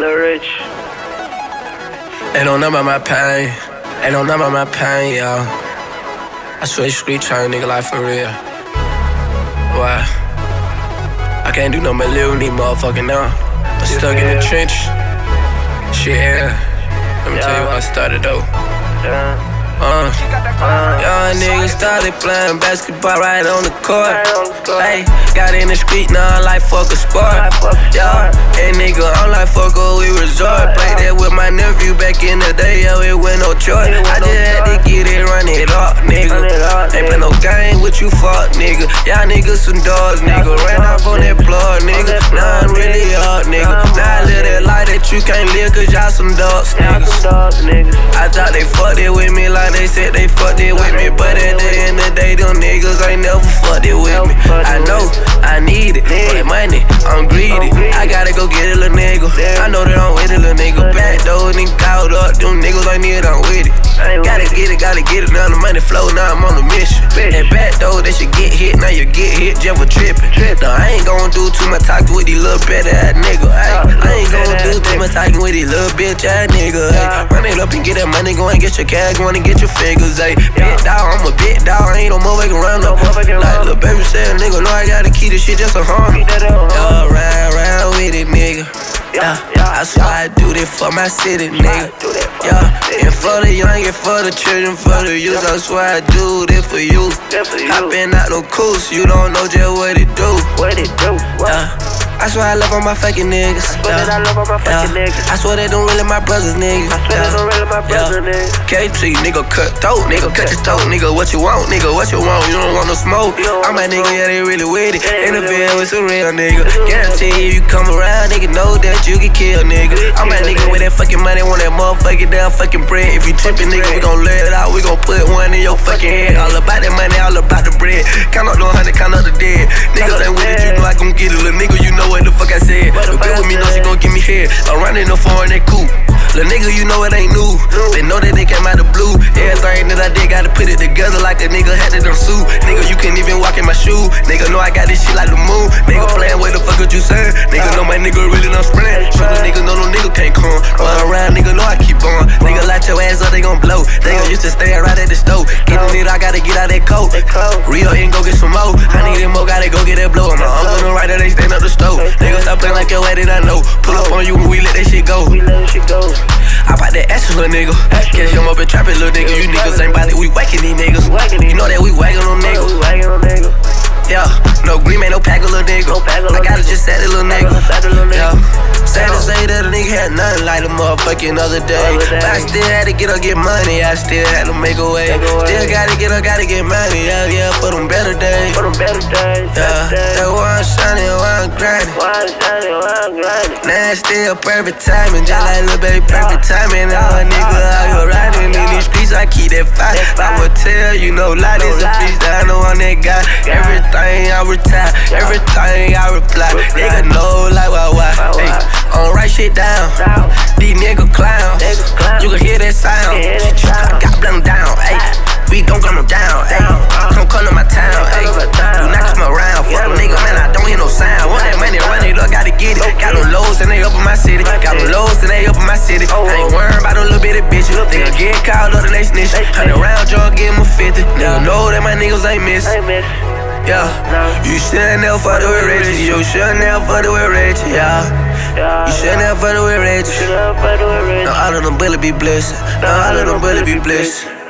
Lil Rich. They don't know about my pain. They don't know about my pain, y'all. I swear street trying nigga life for real. Why? I can't do no more little need motherfucking now. I'm stuck in the trench. Shit, yeah. Let me tell you why I started though. Young niggas started playing basketball right on the court. Hey, got in the street, now I like fuck a sport. Yeah, and nigga, I'm like fuck a we resort. Played that with my nephew back in the day, yo, it went no choice. I just had to get it, run it up, nigga. Ain't play no game with you, fuck, nigga. Y'all niggas some dogs, nigga. Ran off on that plug, nigga. Now I'm really hard, nigga. Now I live that life that you can't live, cause y'all some dogs, niggas. I thought they fucked it with me like they said they fucked it with me, but at the end of the day, them niggas ain't never fucked it with me. I know, I need it, for that money, I'm greedy. I gotta go get a little nigga. I know that I'm with a little nigga. Back door, nigga caught up, them niggas ain't need it, I'm with it. Gotta get it, now the money flow, now I'm on a mission. That back door, they should get hit, now you get hit, just for tripping. No, I ain't gon' do too much talking with these little better ass nigga. I ain't gon' do too much talking with these little bitch ass nigga. Run it up and get that money, go and get your cash, go and get your figures. Big dog, I'm a big dog, I ain't no motherfucking around. Like little baby said, nigga, know I gotta keep this shit just a homie. Ride with it, nigga. Yeah, I swear I do this for my city, nigga. Yeah, and for the young, and for the children, for the youth, I swear I do this for you. Hopping out no coast, you don't know just what it do. I swear I love all my fucking niggas. I swear they don't really my brothers, nigga. KT, nigga, cut throat, nigga, cut your throat, nigga. What you want, nigga? What you want? You don't want no smoke. I'm my nigga, yeah, they really with it. In the bed with some real nigga. Guarantee if you come around, nigga, know that you get killed, nigga. I'm my nigga with that fucking money, want that motherfucking damn fucking bread. If you trippin', nigga, we gon' let it out. We gon' put one in your fucking head. All about that money, all about the bread. Count up the 100, count up the dead. Niggas ain't with it, you know I gon' get it, little nigga. You know what the fuck I said. But bitch with me, know she gon' give me head. I'm running the foreign that coupe. Lil' nigga, you know it ain't new. They know that they came out the blue. Everything that I did, gotta put it together like a nigga had to done sue. Nigga, you can't even walk in my shoe. Nigga, know I got this shit like the moon. Nigga playin' what the fuck what you sayin'? Nigga, know my nigga really done sprint. Sugar nigga, know no nigga can't come. Run around, nigga, know I keep on. Nigga, light your ass up, they gon' blow. Nigga used to stay right at the stove. Get the nigga, I gotta get out that coat. Real and go get some more. I need it more, gotta go get that blow. My uncle done right there, they stand up the stove. Nigga, stop playing like your way that I know. Pull up on you when we let that shit go. I bought that ass, little nigga. Catch him up and trap it, little nigga. You niggas ain't bout it, we whacking these niggas. You know that we wagging them niggas. Yeah, no green man, no pack, little nigga. I gotta just set it, little nigga. Yeah, sad to say that a nigga had nothing like the motherfucking other day. But I still had to get up, get money. I still had to make a way. Still gotta get up, gotta get money. Yeah, for them better days. Yeah, that's why I'm shining, why I'm grinding. Now it's still perfect timing, just like little baby, perfect timing. All a nigga out here riding in these streets, I keep that fire. I would tell you, no lie, this a freestyle, I know I'm that guy. Everything I retire, everything I reply. Nigga know like why. Hey, I don't write shit down. These nigga clowns, you can hear that sound. I got them down, hey. We gon' gun them down, ayy. Come to my town, ayy. Do not come around, fuck a nigga, man, I don't hear no sound. Want that money, run it up, gotta get it. Got them lows and they up in my city. Got them lows and they up in my city. I ain't worried about them little bitty bitches. Nigga get called up and they snitch. 100 round jar, give him a 50. Nigga know that my niggas ain't miss. Yeah, you should never fuck with Reggie. You should never fuck with Reggie, yeah. You should never fuck with Reggie. No, all of them bullet be blessed. No, all of them bullet be blessed.